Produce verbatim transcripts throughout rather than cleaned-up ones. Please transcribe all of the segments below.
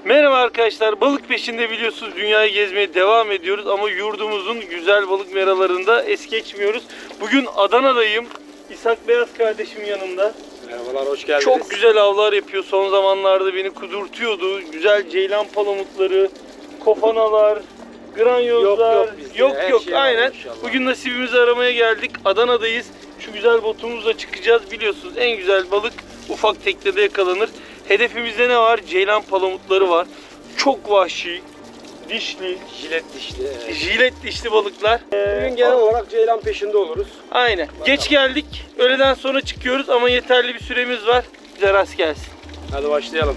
Merhaba arkadaşlar, balık peşinde biliyorsunuz dünyayı gezmeye devam ediyoruz ama yurdumuzun güzel balık meralarında es geçmiyoruz. Bugün Adana'dayım, İshak Beyaz kardeşim yanımda. Merhabalar, hoş geldiniz. Çok güzel avlar yapıyor, son zamanlarda beni kudurtuyordu. Güzel ceylan palamutları, kofanalar, granyozlar. Yok yok bizde, yok, her yok şey aynen. inşallah. Bugün nasibimizi aramaya geldik, Adana'dayız. Şu güzel botumuzla çıkacağız, biliyorsunuz en güzel balık ufak teknede yakalanır. Hedefimizde ne var? Ceylan palamutları var. Çok vahşi, dişli, Jilet dişli. Evet. jilet dişli balıklar. Bugün genel olarak ceylan peşinde oluruz. Aynen. Bakalım. Geç geldik. Öğleden sonra çıkıyoruz ama yeterli bir süremiz var. Bize rast gelsin. Hadi başlayalım.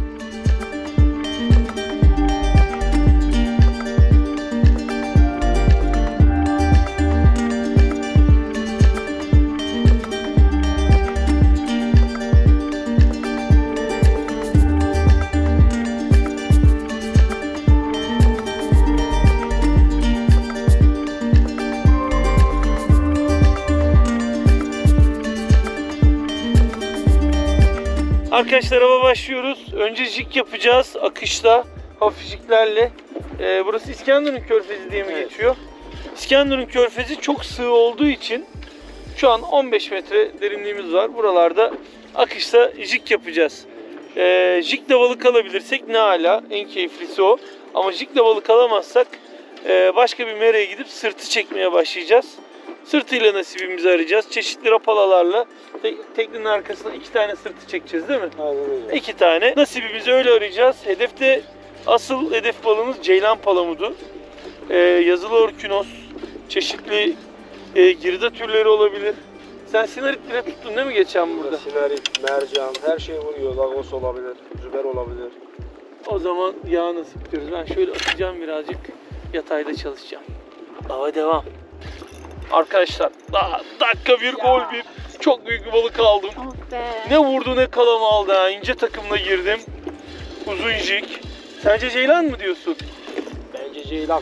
Arkadaşlar hava başlıyoruz. Önce jig yapacağız akışta, hafif jiglerle. Ee, burası İskenderun Körfezi diye mi Evet. geçiyor? İskenderun Körfezi çok sığ olduğu için şu an on beş metre derinliğimiz var. Buralarda akışta jig yapacağız. Ee, jigle balık alabilirsek ne ala, en keyiflisi o. Ama jigle balık alamazsak e, başka bir mereye gidip sırtı çekmeye başlayacağız. Sırtıyla nasibimizi arayacağız. Çeşitli rapalalarla te teknenin arkasına iki tane sırtı çekeceğiz değil mi? Aynen öyle. İki tane. Nasibimizi öyle arayacağız. Hedefte asıl hedef balığımız ceylan palamudu. Ee, yazılı orkinos, çeşitli e, girda türleri olabilir. Sen sinarit bile tuttun değil mi geçen burada? Sinarit, mercan, her şey vuruyor. Lagos olabilir, züber olabilir. O zaman yağ nasip diyoruz. Ben şöyle atacağım birazcık. Yatayda çalışacağım. Ava devam. Arkadaşlar daha dakika bir gol bir. Çok büyük bir balık aldım. Oh be. Ne vurdu ne kalama aldı ha. İnce takımla girdim. Uzun jig. Sence ceylan mı diyorsun? Bence ceylan.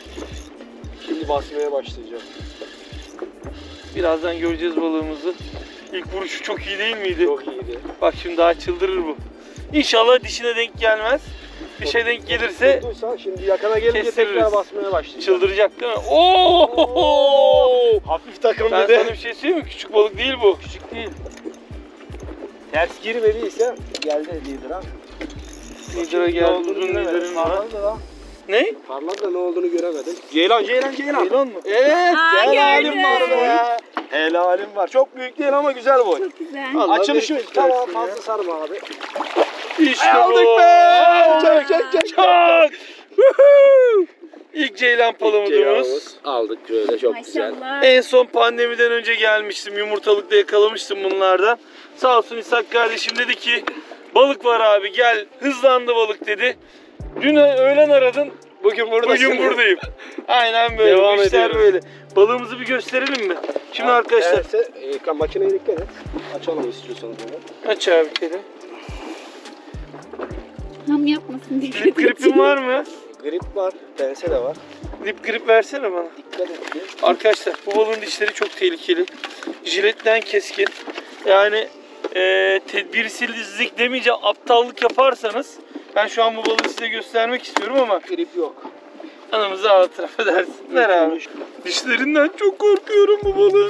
Şimdi basmaya başlayacağım. Birazdan göreceğiz balığımızı. İlk vuruşu çok iyi değil miydi? Çok iyiydi. Bak şimdi daha çıldırır bu. İnşallah dişine denk gelmez. Bir şey denk gelirse Tuttuysa şimdi yakına gelince kestiririz. tekrar basmaya başlayacağım. çıldıracak değil mi? Oo! Hafif takım Ben dedi. sana bir şey söyleyeyim mi? Küçük balık değil bu. Küçük değil. Ters girmediyse geldi lider ha. Lidera geldi, uzun liderin var. Parladı da. Ne? Parladı da ne olduğunu göremedim. Ceylan, ceylan, ceylan. Ceylan mı? Evet, Aa, helalim gördüm. var be. Helalim var. Çok büyük değil ama güzel boy. Çok güzel. Allah Açılışı bereket tamam, versin fazla ya. sarma abi. İşte Aldık bu. be. Çek çek çek. Çak! Woohoo! İlk ceylan palamudumuz. Ceylanımız aldık şöyle, çok güzel. Maşallah. En son pandemiden önce gelmiştim. Yumurtalıkta yakalamıştım bunlardan. Sağ olsun İshak kardeşim dedi ki balık var abi gel. Hızlandı balık dedi. Dün öğlen aradın. Bugün buradasın. Bugün buradayım. Aynen böyle. Devam Bu işler ediyoruz. böyle. Balığımızı bir gösterelim mi? Şimdi arkadaşlar. Eğerse, e, makineye dikkat et. Açalım istiyorsanız bunu. Aç abi kedi. Ham yapmasın diye. Lip gripin var mı? Grip var, pense de var. Lip grip versene bana. Dikkat et. Arkadaşlar bu balığın dişleri çok tehlikeli. Jiletten keskin. Yani e, tedbirsizlik demeyince aptallık yaparsanız ben şu an bu balığı size göstermek istiyorum ama Grip yok. anamızı ağlatır affedersinler abi. Dişlerinden çok korkuyorum bu balığın.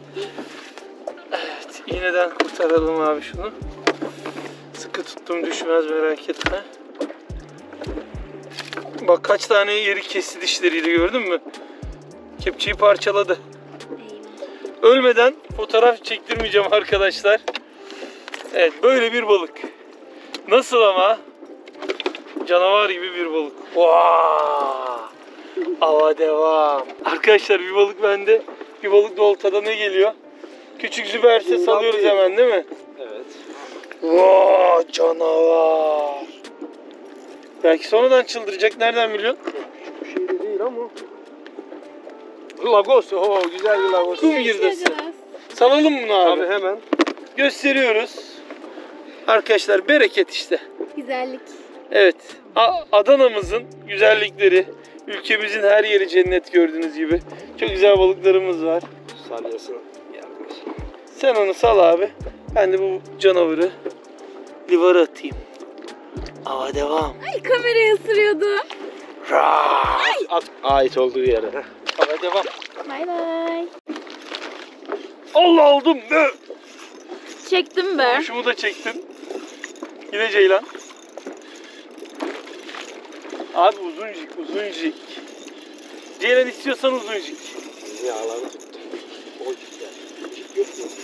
Evet, iğneden kurtaralım abi şunu. Sıkı tuttum düşmez merak etme. Bak kaç tane yeri kesti dişleriyle gördün mü? Kepçeyi parçaladı. Ölmeden fotoğraf çektirmeyeceğim arkadaşlar. Evet böyle bir balık. Nasıl ama? Canavar gibi bir balık. Vaa! Ava devam. Arkadaşlar bir balık bende. Bir balık da oltada ne geliyor? Küçük züberse Bundan salıyoruz büyük. hemen değil mi? Evet. Vaa canavar. Belki sonradan çıldıracak nereden biliyorsun? Küçük bir şey de değil ama. Lagos, oo güzel bir lagos. Kum girdisi. Salalım bunu abi. Abi hemen. Gösteriyoruz. Arkadaşlar bereket işte. Güzellik. Evet. A- Adana'mızın güzellikleri. Ülkemizin her yeri cennet gördüğünüz gibi. Çok güzel balıklarımız var. Salyasını yakmış. Sen onu sal abi. Ben de bu canavarı livara atayım. Ava devam. Ay kamerayı ısırıyordu. At ait olduğu yere. Ava devam. Bay bay. Allah aldım be. Çektim be. Kuşumu da çektin. Yine ceylan. Abi uzun jig, uzun jig. Ceylan istiyorsan uzun jig. Ya alanı tuttu. O işte. Küçük yok mu?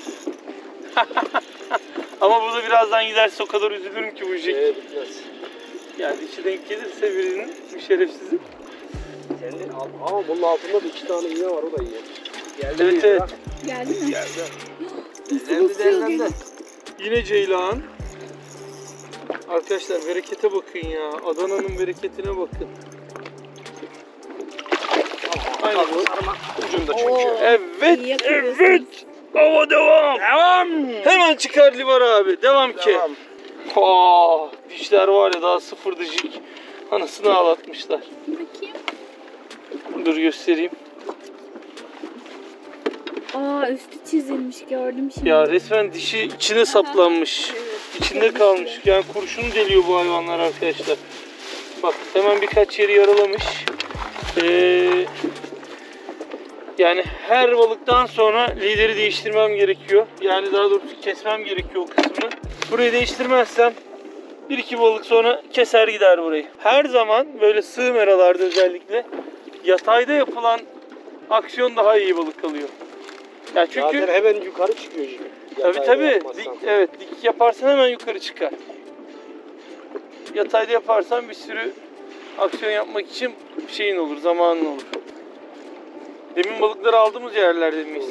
Ama burada birazdan giderse o kadar üzülürüm ki bu jig. Ee, bitmez. Yani içi denk gelirse birinin, bir şerefsizin. Kendi al. Ama bunun altında da iki tane iğne var, o da iyi. Geldi Evet mi? evet. Geldi mi? Geldi. Nasıl basıyor gene? Yine ceylan. Arkadaşlar berekete bakın ya. Adana'nın bereketine bakın. Aynı bu. Ucunda Oo, çünkü. Evet, iyi yapıyorsunuz. evet. Hava devam. Devam. Hemen çıkar Livar abi. Devam ki. Devam. Aa, dişler var ya daha sıfırdı jig. Anasını ağlatmışlar. Bakayım. Dur göstereyim. Aa üstü çizilmiş gördüm şimdi. Ya resmen dişi içine saplanmış. İçinde kalmış. Yani kurşunu deliyor bu hayvanlar arkadaşlar. Bak hemen birkaç yeri yaralamış. Ee, yani her balıktan sonra lideri değiştirmem gerekiyor. Yani daha doğrusu kesmem gerekiyor o kısmını. Burayı değiştirmezsem bir iki balık sonra keser gider burayı. Her zaman böyle sığ meralarda özellikle yatayda yapılan aksiyon daha iyi balık kalıyor. Ya çünkü Zaten hemen yukarı çıkıyor jig. tabii Yatayda tabii. yapmazsan. Dik, evet dik yaparsan hemen yukarı çıkar. Yatayda yaparsan bir sürü aksiyon yapmak için şeyin olur, zamanın olur. Demin balıkları aldığımız yerlerde miyiz?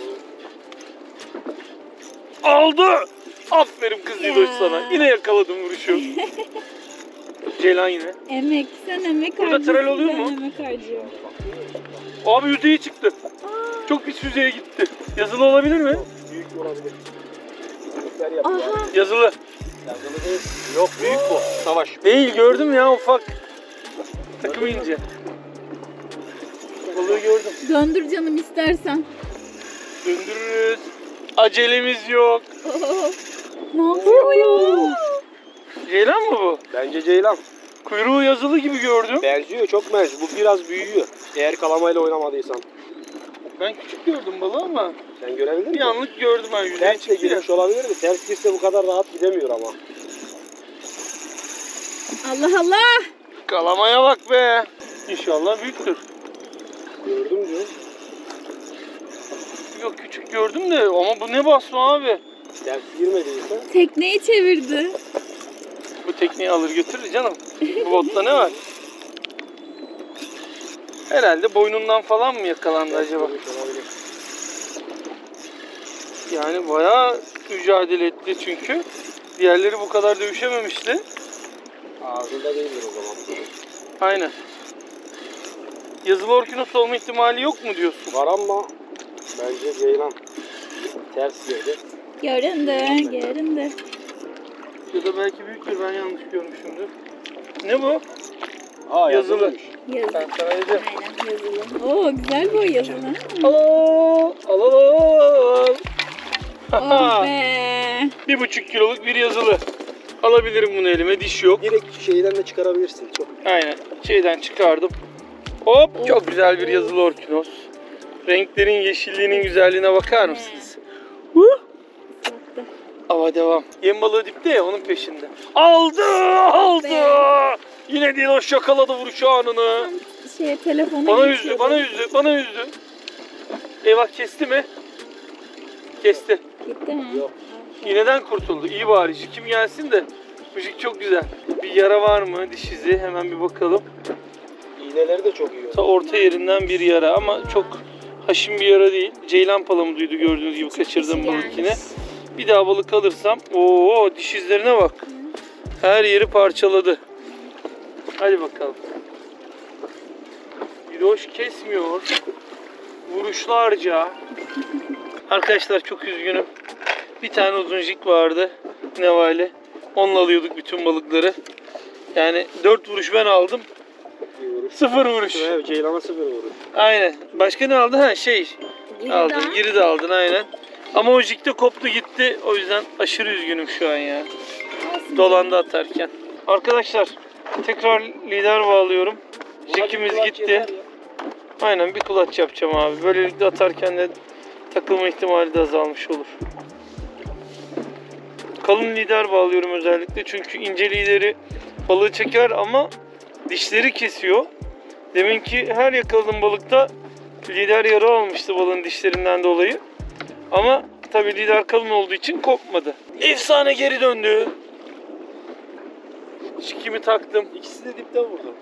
Aldı! Aferin kız Diloş Ya. sana. Yine yakaladım vuruşu. Ceylan yine. Emek, sen emek Burada harcıyorsun, tral oluyor ben mu? emek harcıyorum. Abi yüzeye çıktı. Çok pis yüzeye gitti. Yazılı olabilir mi? Büyük olabilir. Büyükler yapıyor. Aha. Yazılı. Yazılı değil. Yok, büyük bu. Savaş. Değil gördüm ya ufak. Takım ince. Balığı gördüm. Döndür canım istersen. Döndürürüz. Acelemiz yok. Ne yapıyor? Ceylan mı bu? Bence ceylan. Kuyruğu yazılı gibi gördüm. Benziyor, çok benziyor. Bu biraz büyüyor. Eğer kalamayla oynamadıysan. Ben küçük gördüm balığı ama Sen görebildin mi? bir anlık gördüm ben yüzeye Ters de çıktı ya. girmiş olabilir mi? Ters girse bu kadar rahat gidemiyor ama. Allah Allah. Kalamaya bak be. İnşallah büyüktür. Gördüm diyor. Yok küçük gördüm de ama bu ne basma abi. Ters girmediyse. Tekneyi çevirdi. Bu tekneyi alır götürür canım. Bu botta ne var? Herhalde boynundan falan mı yakalandı acaba? girmiş olabilir. Yani bayağı mücadele etti çünkü. Diğerleri bu kadar dövüşememişti. Ağzında değildir o zaman. Aynen. Yazılı orkinos olma ihtimali yok mu diyorsun? Var ama bence ceylan. Ters girdi. Göründü, göründü. Ya da belki büyüktür, ben yanlış görmüşümdür. Ne bu? Aa, Yazılı. yazılıymış. Yazılı. Ben sana dedim. Aynen yazılı. Oo güzel bu yazılı. Al al al al. Oh be. Bir buçuk kiloluk bir yazılı. Alabilirim bunu elime, diş yok. Direkt şeyden de çıkarabilirsin. Çok. Aynen, şeyden çıkardım. Hop, çok güzel bir yazılı orkinos. Renklerin yeşilliğinin güzelliğine bakar mısınız? Huh. Sattı. Ava devam. Yem balığı dipte ya, onun peşinde. Aldı, aldı. Yine Diloş yakaladı vuruş anını. Şey telefonu Bana geçiyordu. üzdü, bana üzdü, bana üzdü. Eyvah, kesti mi? Kesti. Gitti mi? Yok. İğneden kurtuldu. İyi bari. Kim gelsin de. Müzik çok güzel. Bir yara var mı diş izi? Hemen bir bakalım. İğneleri de çok iyi. Ta orta yerinden bir yara ama çok haşin bir yara değil. Ceylan palamuduydu gördüğünüz gibi, kaçırdığım balık yine. Bir daha balık alırsam, ooo diş izlerine bak. Her yeri parçaladı. Hadi bakalım. Diloş kesmiyor. Vuruşlarca. Arkadaşlar çok üzgünüm. Bir tane uzun jig vardı. Nevale. Onunla alıyorduk bütün balıkları. Yani dört vuruş ben aldım. Sıfır vuruş. Evet, ceylana sıfır vurur. Aynen. Başka ne aldın? Ha şey. Geri aldın. daha. Geri de aldın aynen. Ama o jig de koptu gitti. O yüzden aşırı üzgünüm şu an ya. Olsun. Dolandı atarken. Arkadaşlar tekrar lider bağlıyorum. Jigimiz gitti. Aynen bir kulaç yapacağım abi. Böylelikle atarken de takılma ihtimali de azalmış olur. Kalın lider bağlıyorum özellikle çünkü ince lideri balığı çeker ama dişleri kesiyor. Deminki her yakaladığım balıkta lider yara almıştı balığın dişlerinden dolayı. Ama tabii lider kalın olduğu için kopmadı. Efsane geri döndü. Jigimi taktım. İkisi de dipten vurdu.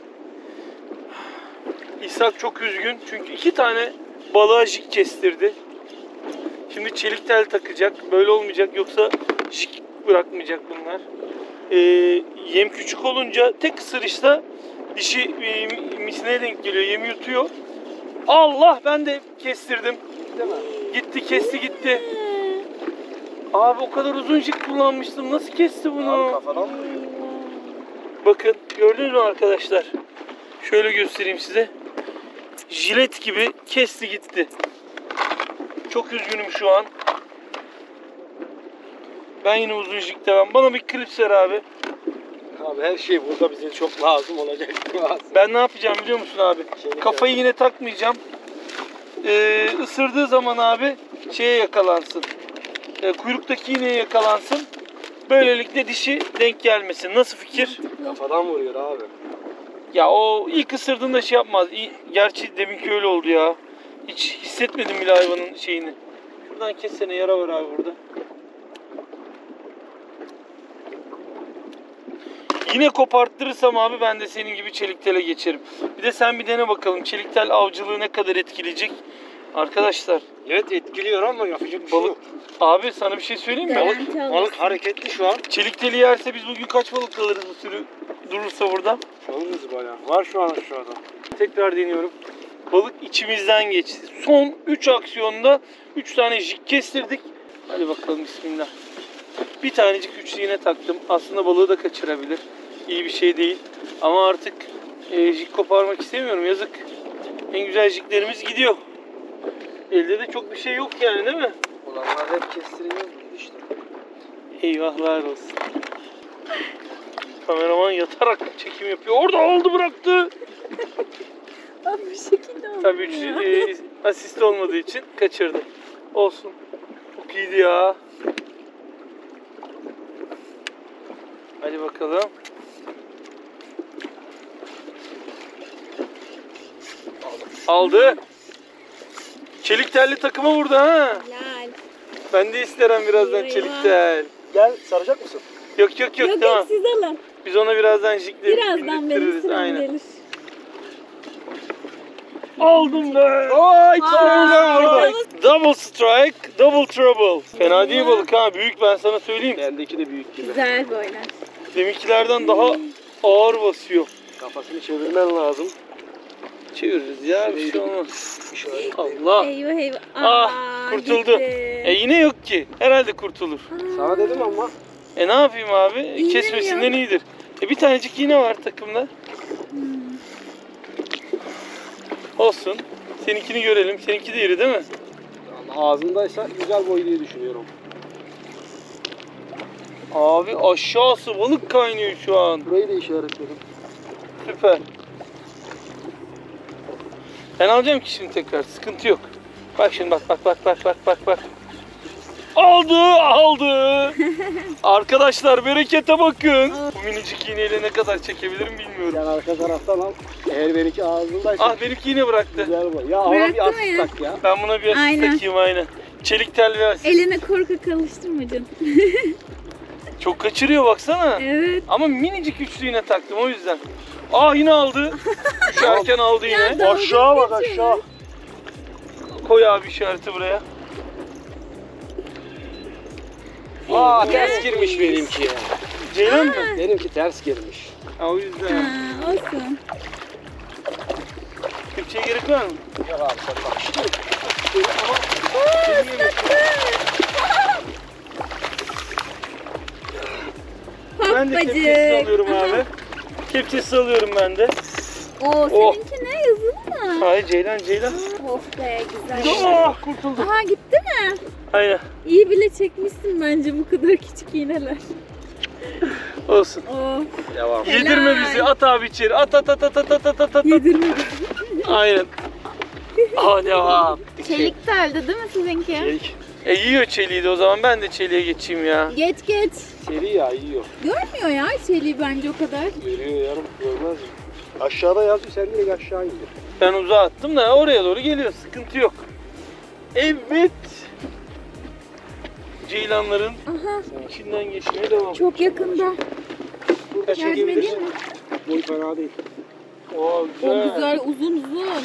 İshak çok üzgün çünkü iki tane balığa jig kestirdi. Şimdi çelik tel takacak. Böyle olmayacak yoksa jig bırakmayacak bunlar. Ee, yem küçük olunca tek ısırışta dişi e, misine denk geliyor. Yemi yutuyor. Allah ben de kestirdim. Değil mi? Gitti kesti gitti. Abi o kadar uzun jig kullanmıştım. Nasıl kesti bunu? Abi kafadan mı vuruyor? Bakın gördünüz mü arkadaşlar? Şöyle göstereyim size. Jilet gibi kesti gitti. Çok üzgünüm şu an. Ben yine uzun jig devam. Bana bir klips ver abi. Abi her şey burada bize çok lazım olacak. Ben ne yapacağım biliyor musun abi? Şeylik Kafayı yine takmayacağım. Ee, ısırdığı zaman abi şeye yakalansın. Ee, kuyruktaki iğneye yakalansın. Böylelikle dişi denk gelmesin. Nasıl fikir? Kafadan vuruyor abi. Ya o ilk ısırdığında şey yapmaz. İyi- Gerçi deminki öyle oldu ya. Hiç hissetmedim bile hayvanın şeyini. Şuradan kessene, yara var abi burada. Yine koparttırırsam abi ben de senin gibi çelik tele geçerim. Bir de sen bir dene bakalım çelik tel avcılığı ne kadar etkileyecek. Arkadaşlar Evet etkiliyor ama yapacak bir şey balık yok. abi sana bir şey söyleyeyim mi? Garanti Balık, alırsın. Balık hareketli şu an. çelik teli yerse biz bugün kaç balık alırız bu sürü durursa burada? Alırız bayağı. Var şu an aşağıda. Tekrar deniyorum. Balık içimizden geçti. Son üç aksiyonda üç tane jig kestirdik. Hadi bakalım bismillah. Bir tanecik üçlü iğne taktım. Aslında balığı da kaçırabilir. İyi bir şey değil. Ama artık e, jig koparmak istemiyorum. Yazık. En güzel jiglerimiz gidiyor. Elde de çok bir şey yok yani değil mi? Olanlar hep kestiriliyor işte. Eyvahlar olsun. Kameraman yatarak çekim yapıyor. Orada aldı bıraktı. Abi bir şekilde oldu Tabii ya. üç, e, asist olmadığı için kaçırdı. Olsun. Çok iyiydi ya. Hadi bakalım. Aldı. Çelik telli takıma vurdu ha. Helal. Ben de isterim birazdan Eyvah. çelik tel. Gel saracak mısın? Yok yok yok, Yok tamam. yok siz alın. Biz ona birazdan jikleri Birazdan benim bindiririz. sıram Aynen. gelir. Aldım be. Ay Sonunda Aa, vurdu. Double strike, double trouble. Fena değil balık ha. Büyük, ben sana söyleyeyim. Bendeki de büyük gibi. Güzel boylar. Deminkilerden daha ağır basıyor. Kafasını çevirmen lazım. Çeviririz ya, bir şey olmaz. İşaret. Allah. Eyvah eyvah. Ah, Aa, kurtuldu. gitti. E yine yok ki. Herhalde kurtulur. Aa, Sana dedim ama. E ne yapayım abi? E, İğne Kesmesinden yok. iyidir. E bir tanecik iğne var takımda. hmm. Olsun. Seninkini görelim. Seninki de iri değil mi? Ağzındaysa güzel boy diye düşünüyorum. Abi aşağısı balık kaynıyor şu an. Burayı da işaretledim. Süper. Ben alacağım ki şimdi tekrar. Sıkıntı yok. Bak şimdi bak bak bak bak bak bak bak. Aldı aldı. Arkadaşlar berekete bakın. Bu minicik iğneyle ne kadar çekebilirim bilmiyorum. Gel arka taraftan al. Eğer benimki ağzındaysa Ah benimki iğne bıraktı. güzel boy. Ya ona Bıraktı bir asist mı? tak ya. Ben buna bir asist Aynen. takayım aynen. Çelik tel ve asist. Eline korkak alıştırma canım. Çok kaçırıyor baksana. Evet. Ama minicik üçlü iğne taktım o yüzden. Ah yine aldı. Düşerken aldı yine. Ya, dalga Aşağı bak geçiyor. aşağı. Koy abi işareti buraya. Aa ters girmiş benimki ya. Ceylan mı? Benimki ters girmiş. Ha o yüzden. Ha, olsun. Kepçeye gerek var mı? Gel abi sen bak şimdi. Ama senin yemek. Ben de kepçesi Hoppacık. alıyorum abi. Kepçesi alıyorum ben de. Oo Oh. seninki ne yazılı mı? Hayır Ceylan Ceylan. Of be güzel. Ah kurtuldum. Aha gitti mi? Aynen. İyi bile çekmişsin bence bu kadar küçük iğneler. Olsun. Oh. Devam. Yedirme bizi. At abi içeri. At at at at at at at at at. Yedirme. Aynen. Aa devam. Çelik teldi değil mi sizinki? Çelik. E yiyor çeliği de o zaman ben de çeliğe geçeyim ya. Geç geç. Seri ya yiyor. Görmüyor ya çeliği bence o kadar. Görüyor yarım görmez mi? Aşağıda yazıyor sen direkt aşağı indir. Ben uzağa attım da oraya doğru geliyor. Sıkıntı yok. Evet. Ceylanların Aha içinden geçmeye devam. çok yakında. Burada Yardım çekebilirsin. edeyim mi? Boy fena değil. Oo, güzel. O güzel uzun uzun.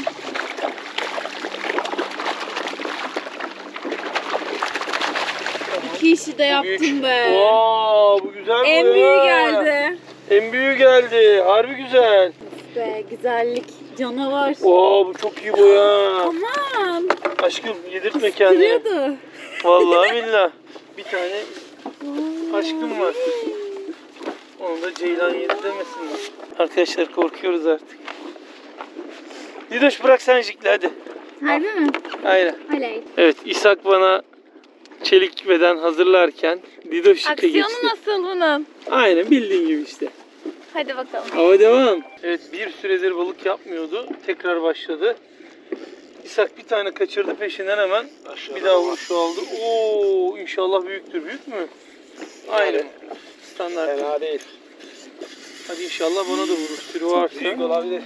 İki işi de Bu büyük. yaptım be. Oo, bu güzel bu En ya. büyüğü geldi. En büyüğü geldi. Harbi güzel. Be güzellik canavar. Oo bu çok iyi bu ya. Aman. Aşkım yedirtme kendini. Kırıyordu. Vallahi billah. Bir tane aşkım var. Onu da Ceylan yedi demesinler. Arkadaşlar korkuyoruz artık. Didoş bırak sen jikle hadi. Harbi mi? Aynen. Oley. Evet İshak bana çelik beden hazırlarken Didoş jike geçti. Aksiyonu nasıl bunun? Aynen bildiğin gibi işte. Hadi bakalım. Hava devam. Evet bir süredir balık yapmıyordu. Tekrar başladı. İshak bir tane kaçırdı peşinden hemen. Aşağıda Bir daha var. vuruşu aldı. Oo inşallah büyüktür. Büyük mü? Aynen. Standart. Fena değil. Hadi inşallah bana da vurur. Sürü varsa. Büyük olabilir.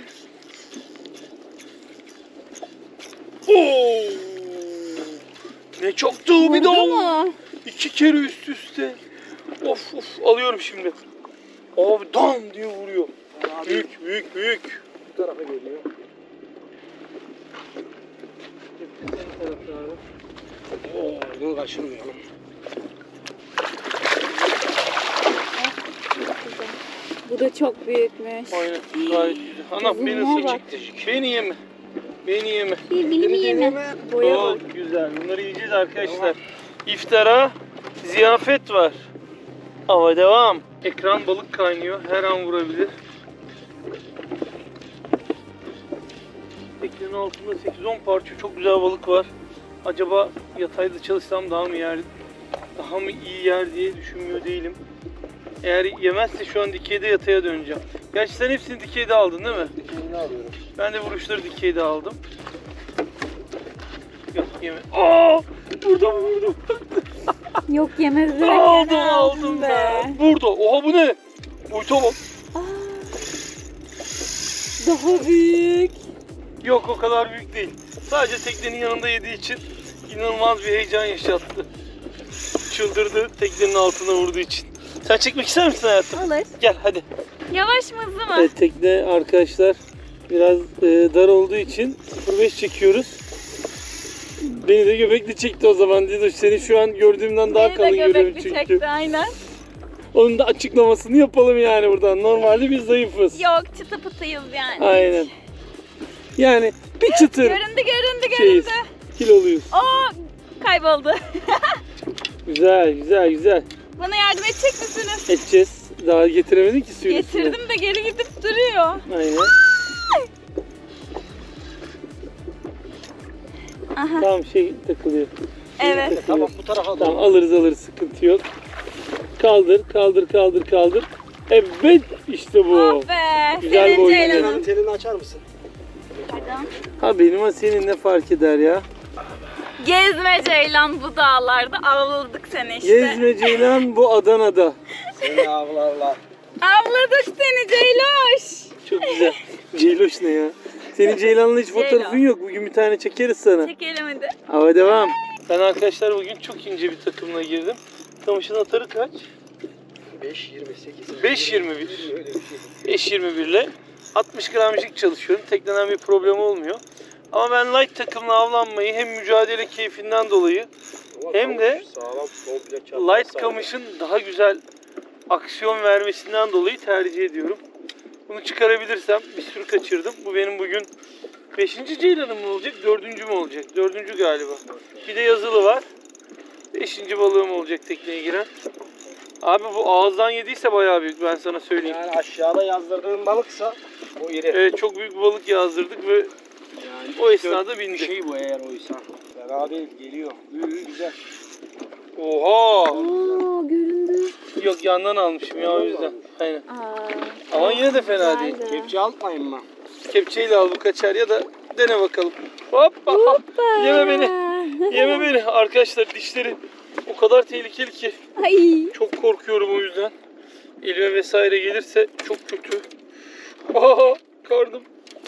Oo! Ne çoktu bir de Vurdu o. mu? İki kere üst üste. Of of alıyorum şimdi. Abi dam diye vuruyor. Büyük büyük büyük. Bu tarafa geliyor. Oo, bunu kaçırmayalım. Bu da çok büyükmüş. Aynen gayet güzel. Anam beni Uzunluğa ısıracak. Beni yeme. Beni yeme. Birbirini yeme. Boya bak. Çok güzel. Bunları yiyeceğiz arkadaşlar. İftara ziyafet var. Hava devam. Ekran balık kaynıyor. Her an vurabilir. Teknenin altında sekiz on parça çok güzel balık var. Acaba yatayda çalışsam daha mı yer, daha mı iyi yer diye düşünmüyor değilim. Eğer yemezse şu an dikeyde yataya döneceğim. Gerçi sen hepsini dikeyde aldın değil mi? Dikeyini alıyorum. Ben de vuruşları dikeyde aldım. Yok yeme. Aa! Burada mı vurdum? Yok yemezler. Aldım aldım be. Burada. Oha bu ne? Boyuta bak. Daha büyük. Yok o kadar büyük değil. Sadece teknenin yanında yediği için inanılmaz bir heyecan yaşattı. Çıldırdı teknenin altına vurduğu için. Sen çekmek ister misin hayatım? Alır. Gel hadi. Yavaş mı hızlı mı? Evet tekne arkadaşlar biraz e, dar olduğu için sıfır beş çekiyoruz. Beni de göbekli çekti o zaman Didoş. Seni şu an gördüğümden daha Beni kalın de görüyorum göbekli çünkü. çekti aynen. Onun da açıklamasını yapalım yani buradan. Normalde biz zayıfız. Yok çıtı pıtıyız yani. Aynen. Yani bir çıtır Göründü göründü şeyiz. göründü. Kiloluyuz. Oo kayboldu. Güzel güzel güzel. Bana yardım edecek misiniz? Edeceğiz. Daha getiremedin ki suyun üstüne. Getirdim de geri gidip duruyor. Aynen. Aha. Tamam şey takılıyor. Evet. Takılıyor. Tamam bu tarafa Tamam doğru. alırız alırız sıkıntı yok. Kaldır kaldır kaldır kaldır. Evet işte bu. Oh be. Güzel Senin boy. Ceylan'ın. Ceylan'ın telini açar mısın? Pardon. Ha benim ha senin ne fark eder ya? Gezme Ceylan bu dağlarda. Avladık seni işte. Gezme Ceylan bu Adana'da. Seni avlarlar. Avladık seni Ceyloş. Çok güzel. Ceyloş ne ya? Senin Ceylan'la hiç fotoğrafın Ceylan. yok. Bugün bir tane çekeriz sana. Çekelim hadi. Hava devam. Ben arkadaşlar bugün çok ince bir takımla girdim. Kamışın atarı kaç? beş yirmi sekiz. beş yirmi bir. Öyle bir şey. beş yirmi bir ile altmış gramcık çalışıyorum. Tekneden bir problem olmuyor. Ama ben light takımla avlanmayı hem mücadele keyfinden dolayı Ama hem de sağlam, komple çapraz light sağlam. kamışın daha güzel aksiyon vermesinden dolayı tercih ediyorum. Bunu çıkarabilirsem bir sürü kaçırdım. Bu benim bugün beşinci ceylanım mı olacak, dördüncü mü olacak? Dördüncü galiba. Bir de yazılı var. Beşinci balığım olacak tekneye giren. Abi bu ağızdan yediyse bayağı büyük, ben sana söyleyeyim. Yani aşağıda yazdırdığın balıksa o iri. Evet çok büyük bir balık yazdırdık ve Yani o esnada bir bindi. şey bu eğer oysa. Fena değil geliyor. Büyüğü güzel. Oha! Oo göründü. Yok yandan almışım ya o yüzden. Aynen. Aa, Ama yine de fena değil. güzeldi. Kepçe almayayım mı? Kepçeyle al bu kaçar ya da dene bakalım. Hoppa. Hoppa. Yeme beni. Yeme beni. Arkadaşlar dişleri o kadar tehlikeli ki. Ay. Çok korkuyorum o yüzden. Elime vesaire gelirse çok kötü. Aa, karnım.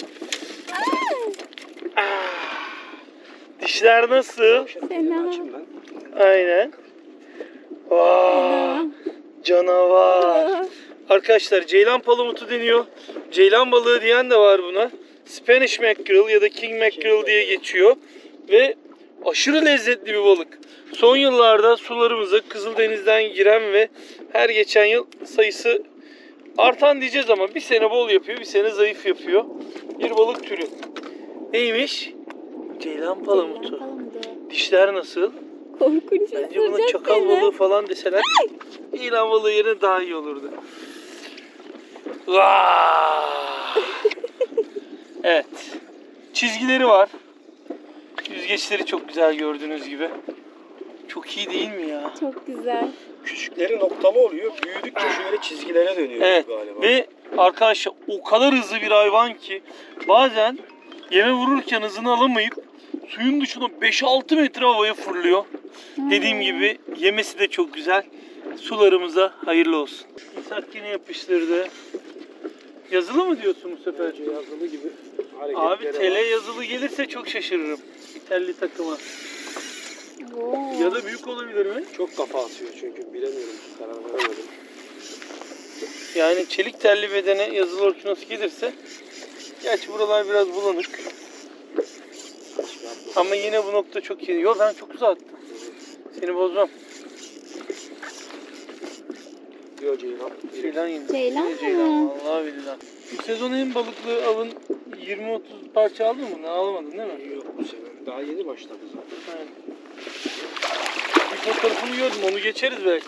Ah. Dişler nasıl? Fena. Açayım ben. Aynen. Aa, canavar. Arkadaşlar ceylan palamutu deniyor. Ceylan balığı diyen de var buna. Spanish mackerel ya da king mackerel diye geçiyor. Ve aşırı lezzetli bir balık. Son yıllarda sularımıza Kızıldeniz'den giren ve her geçen yıl sayısı artan diyeceğiz ama bir sene bol yapıyor, bir sene zayıf yapıyor. Bir balık türü. Neymiş? Ceylan palamutu. Dişler nasıl? Korkunç. Bence buna ısıracak çakal seni. balığı falan deseler ilan balığı yerine daha iyi olurdu. Vaa! Evet. Çizgileri var. Yüzgeçleri çok güzel gördüğünüz gibi. Çok iyi değil mi ya? Çok güzel. Küçükleri noktalı oluyor. Büyüdükçe şöyle çizgilere dönüyor Evet. galiba. Ve arkadaşlar o kadar hızlı bir hayvan ki bazen yeme vururken hızını alamayıp suyun dışına beş altı metre havaya fırlıyor. Dediğim gibi yemesi de çok güzel. Sularımıza hayırlı olsun. İshak yine yapıştırdı. Yazılı mı diyorsun bu sefer? Yazılı gibi. Abi tele yazılı gelirse çok şaşırırım. Telli takıma. Oo. Ya da büyük olabilir mi? Çok kafa atıyor çünkü bilemiyorum. Karar veremedim. Yani çelik telli bedene yazılı orkinos gelirse, gerçi buralar biraz bulanık. Ama yine bu nokta çok iyi. Yok ben çok uzattım. Seni bozmam. Diyor Ceylan. Ceylan yine. Ceylan Yine mı? Ceylan vallahi billahi. Bu sezon en balıklı avın yirmi otuz parça aldın mı? Ne alamadın değil mi? Yok bu sene. Daha yeni başladı zaten. Evet. Bir fotoğrafını gördüm, onu geçeriz belki.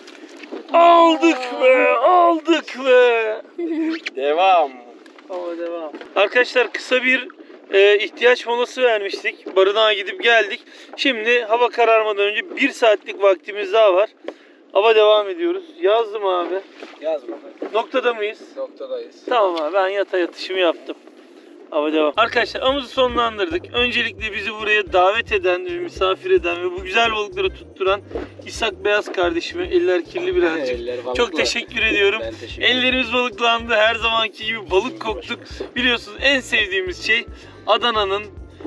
Aldık be, aldık be. Devam. Ama devam. Arkadaşlar kısa bir e, ihtiyaç molası vermiştik. Barınağa gidip geldik. Şimdi hava kararmadan önce bir saatlik vaktimiz daha var. Hava devam ediyoruz. Yazdım abi. Yaz bakalım. Noktada mıyız? Noktadayız. Tamam abi, ben yata yatışımı yaptım. Hava devam. Arkadaşlar avımızı sonlandırdık. Öncelikle bizi buraya davet eden, ve misafir eden ve bu güzel balıkları tutturan İshak Beyaz kardeşime, eller kirli birazcık. Eller balıklı. Çok teşekkür ediyorum. Ben teşekkür ederim. Ellerimiz balıklandı. Her zamanki gibi balık koktuk. Biliyorsunuz en sevdiğimiz şey Adana'nın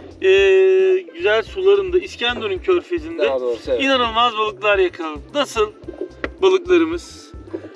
eee, güzel sularında, İskenderun Körfezi'nde Daha doğrusu evet. inanılmaz balıklar yakaladık. Nasıl balıklarımız?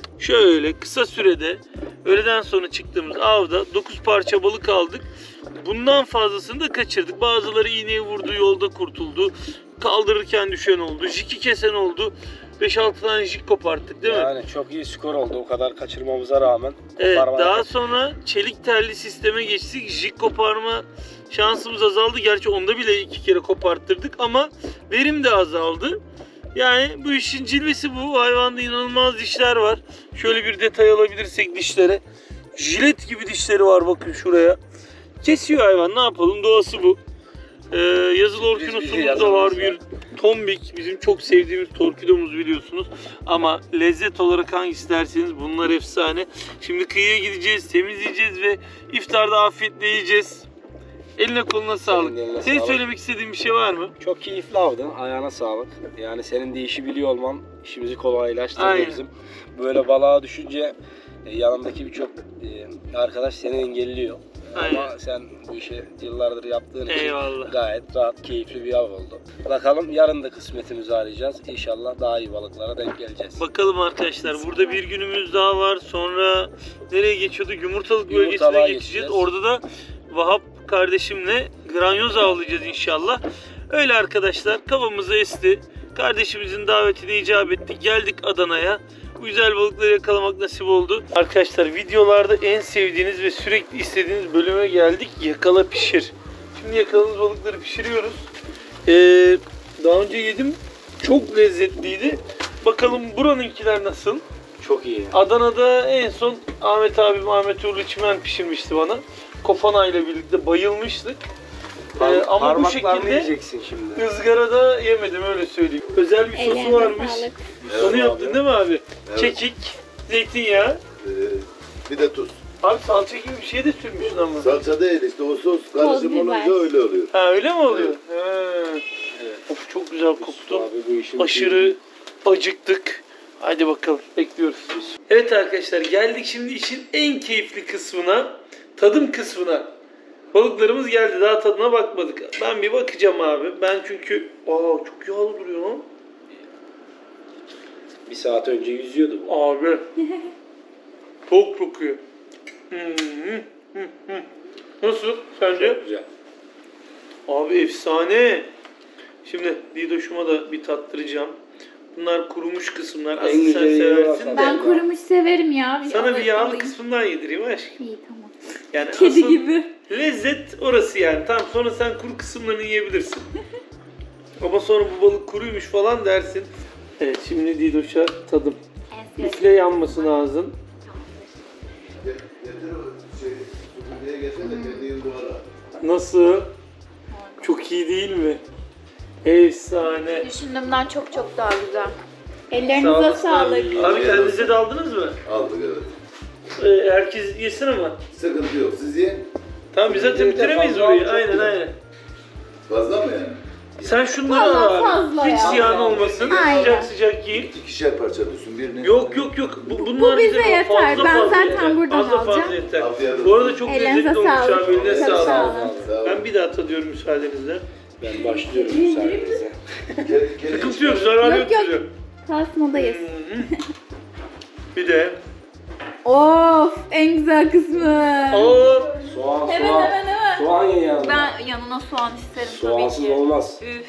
Şöyle kısa sürede öğleden sonra çıktığımız avda dokuz parça balık aldık. Bundan fazlasını da kaçırdık. Bazıları iğneyi vurdu, yolda kurtuldu. Kaldırırken düşen oldu. Jiki kesen oldu. beş altı tane jik koparttık değil mi? Yani çok iyi skor oldu o kadar kaçırmamıza rağmen. Evet, Koparmaya daha kaçırdık. sonra çelik telli sisteme geçtik. Jig koparma şansımız azaldı. Gerçi onda bile iki kere koparttırdık ama verim de azaldı. Yani bu işin cilvesi bu. Hayvanda inanılmaz dişler var. Şöyle bir detay alabilirsek dişlere. Jilet gibi dişleri var, bakın şuraya. Kesiyor hayvan, ne yapalım, doğası bu. Ee, yazılı orkinosumuz da var, bir tombik, bizim çok sevdiğimiz torpidomuz biliyorsunuz. Ama lezzet olarak hangisi derseniz bunlar efsane. Şimdi kıyıya gideceğiz, temizleyeceğiz ve iftarda afiyetle yiyeceğiz. Eline koluna sağlık. eline Senin sağlık. söylemek istediğin bir şey var mı? Çok keyifli avdı. Ayağına sağlık. Yani senin de işi biliyor olman işimizi kolaylaştırdı Aynen. bizim. Böyle balığa düşünce e, yanındaki birçok e, arkadaş seni engelliyor. Aynen. Ama sen bu işi yıllardır yaptığın için Eyvallah. gayet rahat, keyifli bir av oldu. Bakalım yarın da kısmetimizi arayacağız. İnşallah daha iyi balıklara denk geleceğiz. Bakalım arkadaşlar, burada bir günümüz daha var. Sonra nereye geçiyorduk? Yumurtalık bölgesine Yumurtalığa geçeceğiz. geçeceğiz. Orada da Vahap kardeşimle granyoz avlayacağız inşallah. Öyle arkadaşlar, kafamızı esti. Kardeşimizin davetine icap ettik. Geldik Adana'ya. Bu güzel balıkları yakalamak nasip oldu. Arkadaşlar videolarda en sevdiğiniz ve sürekli istediğiniz bölüme geldik. Yakala pişir. Şimdi yakaladığımız balıkları pişiriyoruz. Ee, daha önce yedim. Çok lezzetliydi. Bakalım buranınkiler nasıl? Çok iyi. Adana'da en son Ahmet abim, Ahmet Uğurlu Çimen pişirmişti bana. Kofana ile birlikte bayılmıştık. Ee, ama bu şekilde yiyeceksin şimdi. ızgarada yemedim, öyle söyleyeyim. Özel bir sosu Ellerine varmış. sağlık. Onu yaptın değil mi abi? Evet. kekik, zeytinyağı. Ee, bir de tuz. Abi salça gibi bir şey de sürmüşsün ama. Salça değil işte o sos karışım biber. olunca öyle oluyor. Ha öyle mi oluyor? Evet. Ha. Evet. Of çok güzel koktu. Abi bu işin Aşırı acıktık. Hadi bakalım bekliyoruz. Evet arkadaşlar geldik şimdi işin en keyifli kısmına. Tadım kısmına. Balıklarımız geldi daha tadına bakmadık. Ben bir bakacağım abi. Ben çünkü aa çok yağlı duruyor lan. bir saat önce yüzüyordu bu. Abi. Çok kokuyor. Hı hı, hı hı. Nasıl sence? Güzel. Abi efsane. Şimdi Didoş'uma da bir tattıracağım. Bunlar kurumuş kısımlar. Asıl En sen güzeli seversin yalan. de. Ben kurumuş severim ya. Bir Sana bir alayım, yağlı alayım. kısmından yedireyim aşkım. İyi tamam. Yani Kedi asıl gibi. lezzet orası yani. Tamam sonra sen kuru kısımlarını yiyebilirsin. Ama sonra bu balık kuruymuş falan dersin. Evet şimdi Didoş'a tadım. En Üfle yanmasın ağzın. Ge- Getir o şey, süpürgeye getir de kendini duvara. Nasıl? Çok iyi değil mi? Efsane. Düşündüğümden çok çok daha güzel. Sağ Ellerinize olasın sağlık. abi. Abi kendinize de aldınız mı? Aldık evet. Ee, herkes yesin ama. Sıkıntı yok. Siz yiyin. Tamam biz zaten Bir de bitiremeyiz fazla orayı. çok Aynen güzel. aynen. Fazla mı yani? Sen şunları Vallahi al abi. fazla Hiç ya. ziyan olmasın. Aynen. Sıcak sıcak yiyin. İkişer parça düşün. Birini. Yok yok yok. Bu, bunlar bize bize yeter. fazla Ben fazla zaten yeter. buradan fazla alacağım. Fazla yeter. Afiyet olsun. Bu arada çok Ellerinize lezzetli olmuş sağlık. abi. Eline Çok sağlık. sağ olun. Sağ ol. Ben bir daha tadıyorum müsaadenizle. Ben başlıyorum müsaadenizle. Kedi- kedi- Sıkıntı yok. Zarar yok. Yok, yok. bize. Kalsın odayız. Bir de. Of en güzel kısmı. Oo. Soğan, Hemen soğan. hemen hemen. Soğan ye yanına. Ben yanına soğan isterim Soğansız tabii ki. olmaz. Üf.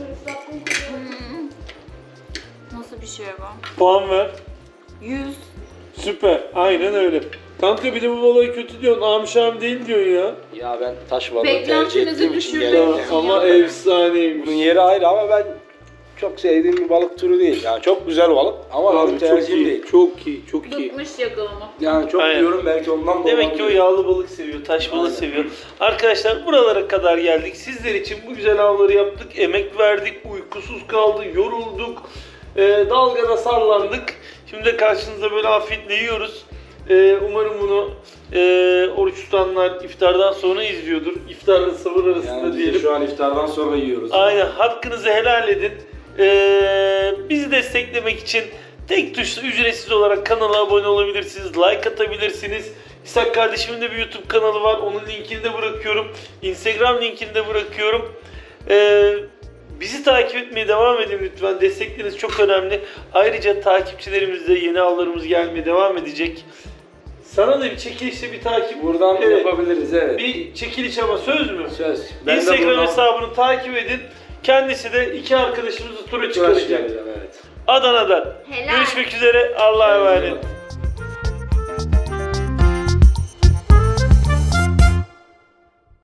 Hmm. Nasıl bir şey bu? Puan ver. Yüz. Süper. Aynen öyle. Kanka bir de bu balayı kötü diyorsun. Amşam değil diyorsun ya. Ya ben taş balığı Beklentinizi tercih ettiğim için düşürdüm. Ya, geldim. ama efsaneymiş. Bunun yeri ayrı ama ben çok sevdiğim bir balık türü değil. Yani çok güzel balık ama Abi benim çok tercihim iyi. değil. Çok iyi. Çok iyi. Bıkmış yakalama. Yani çok Aynen. diyorum belki ondan da Demek ki o olabilir. yağlı balık seviyor, taş balığı seviyor. Arkadaşlar buralara kadar geldik. Sizler için bu güzel avları yaptık. Emek verdik, uykusuz kaldık, yorulduk. Ee, dalgada sallandık. Şimdi de karşınızda böyle afiyetle yiyoruz. Ee, umarım bunu e, oruç tutanlar iftardan sonra izliyordur. İftarla sahur arasında Yani biz de diyelim. şu an iftardan sonra yiyoruz. Aynen, hakkınızı helal edin. Ee, bizi desteklemek için tek tuşla ücretsiz olarak kanala abone olabilirsiniz, like atabilirsiniz. İshak kardeşimin de bir YouTube kanalı var, onun linkini de bırakıyorum. Instagram linkini de bırakıyorum. Ee, bizi takip etmeye devam edin lütfen, destekleriniz çok önemli. Ayrıca takipçilerimizle yeni avlarımız gelmeye devam edecek. Sana da bir çekilişte bir takip. Buradan Evet. yapabiliriz evet. Bir çekiliş ama söz mü? Söz. Ben de Instagram buradan- hesabını takip edin. Kendisi de iki arkadaşımızı tura Tura çıkaracak. çıkaracağım, evet. Adana'dan. Helal. Görüşmek üzere. Allah'a emanet.